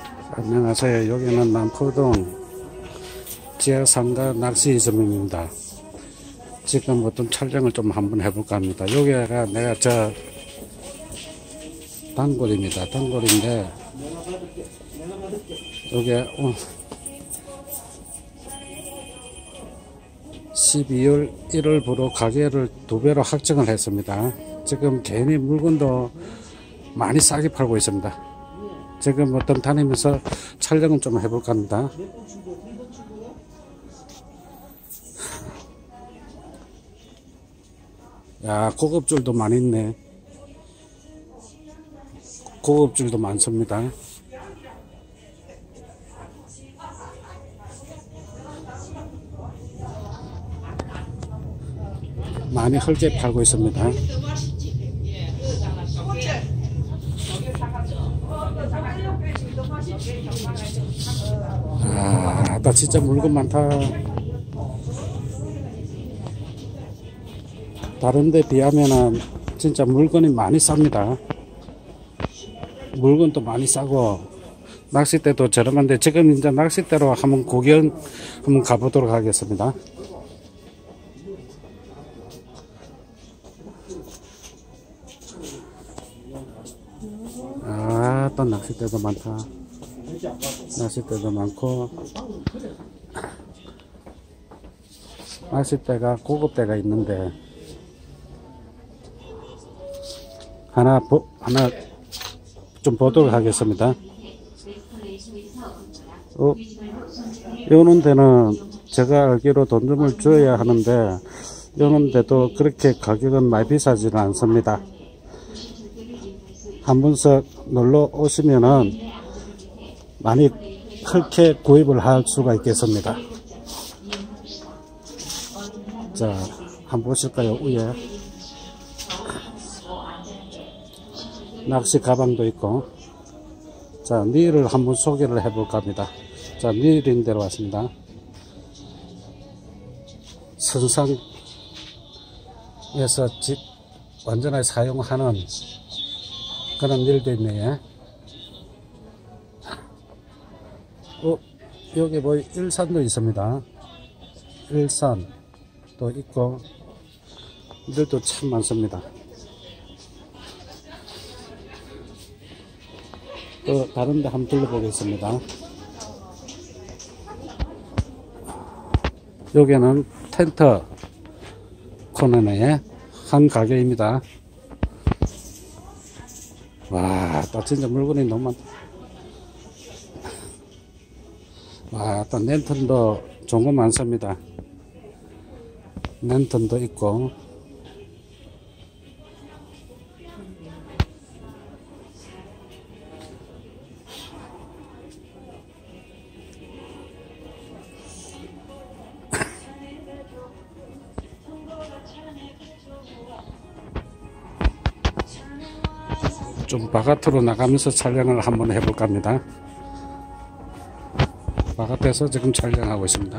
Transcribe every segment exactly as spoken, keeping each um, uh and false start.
안녕하세요. 여기는 남포동 지하상가 낚시점입니다. 지금 어떤 촬영을 좀 한번 해볼까 합니다. 여기가 내가 저 단골입니다. 단골인데 여기 십이월 일월부로 가게를 두 배로 확정을 했습니다. 지금 괜히 물건도 많이 싸게 팔고 있습니다. 지금 어떤 다니면서 촬영을 좀 해볼까 합니다. 야, 고급줄도 많이 있네. 고급줄도 많습니다. 많이 헐게 팔고 있습니다. 아, 나 진짜 물건 많다. 다른 데 비하면은 진짜 물건이 많이 쌉니다. 물건도 많이 싸고 낚싯대도 저렴한데 지금 이제 낚싯대로 한번 구경 한번 가보도록 하겠습니다. 아, 또 낚싯대도 많다. 낚싯대도 많고 낚싯대가 고급대가 있는데 하나 보, 하나 좀 보도록 하겠습니다. 어, 요런 데는 제가 알기로 돈 좀 줘야 하는데 요런 데도 그렇게 가격은 많이 비싸지는 않습니다. 한 번씩 놀러 오시면은 많이 크게 구입을 할 수가 있겠습니다. 자, 한번 보실까요? 위에 낚시 가방도 있고. 자, 닐을 한번 소개를 해볼까 합니다. 자, 닐인 데로 왔습니다. 선상에서 집 완전하게 사용하는 그런 닐도 있네요. 어, 여기 뭐 일산도 있습니다. 일산도 있고 닐도 참 많습니다. 또 다른 데 한번 둘러보겠습니다. 여기는 텐트 코너의 한 가게입니다. 와, 또 진짜 물건이 너무 많다. 와, 또 랜턴도 좋은 거 많습니다. 랜턴도 있고. 좀 바깥으로 나가면서 촬영을 한번 해볼까 합니다. 바깥에서 지금 촬영하고 있습니다.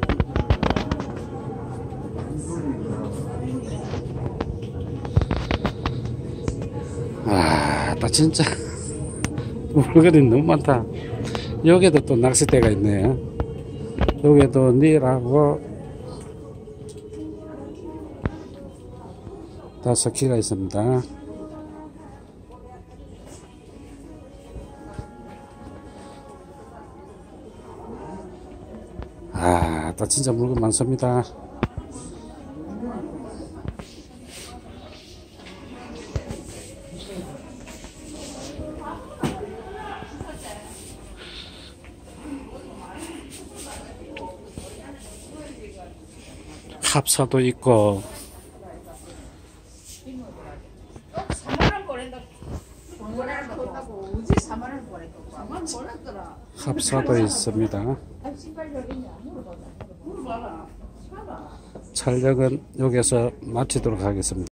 아, 나 진짜 물건이 너무 많다. 여기도 또 낚싯대가 있네요. 여기도 닐하고 다섯 키가 있습니다. 아, 나 진짜 물건 많습니다. 합사도 있고 합사도 있습니다. 촬영은 여기서 마치도록 하겠습니다.